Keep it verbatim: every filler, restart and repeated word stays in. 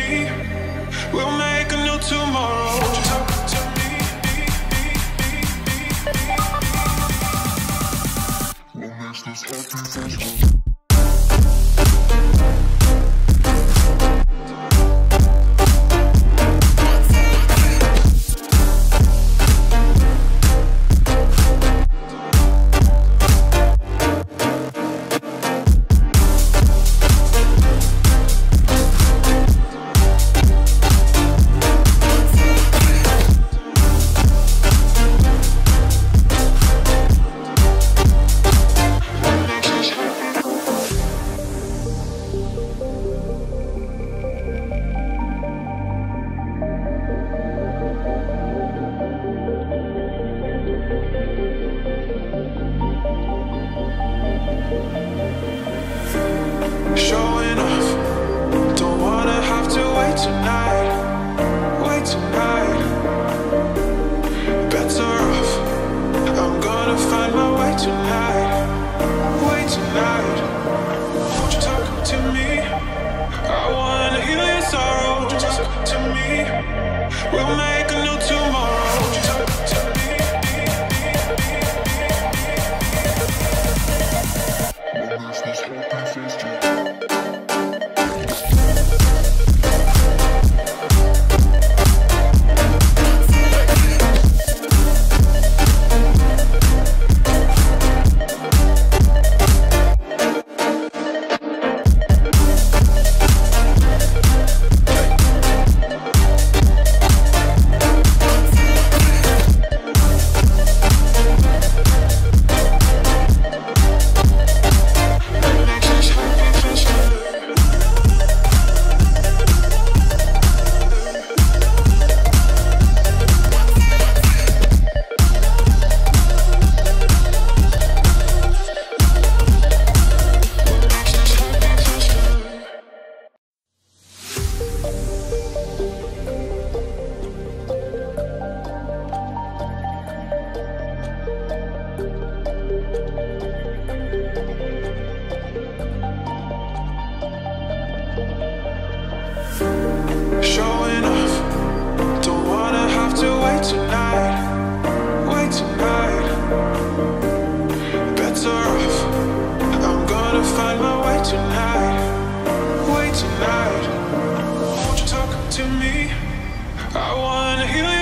me. We'll make a new tomorrow. Won't you talk to me? What makes this happy face? Showing off, don't wanna have to wait tonight, wait tonight. Better off, I'm gonna find my way tonight, way tonight. Won't you talk to me? I wanna heal your sorrow. Won't you talk to me? We'll make a new tomorrow. Won't you talk to me? What makes this happy face to showing off, don't wanna have to wait tonight, wait tonight. Better off, I'm gonna find my way tonight, way tonight. Won't you talk to me? I wanna heal you.